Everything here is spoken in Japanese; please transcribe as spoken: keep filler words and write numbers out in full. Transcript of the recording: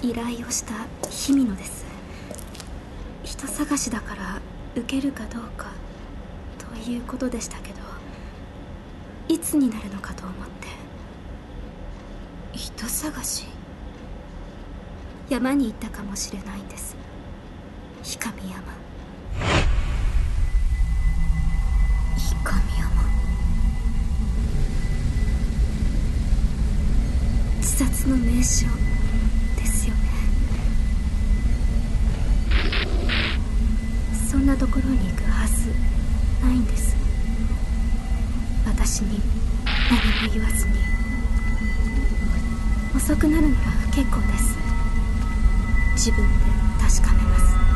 依頼をした日比野です。人探しだから受けるかどうかということでしたけど、いつになるのかと思って。 人探し？ 山に行ったかもしれないんです。氷上山。 氷上山。 自殺の名所ですよね。そんなところに行くはずないんです。私に何も言わずに。遅くなるなら結構です。自分で確かめます。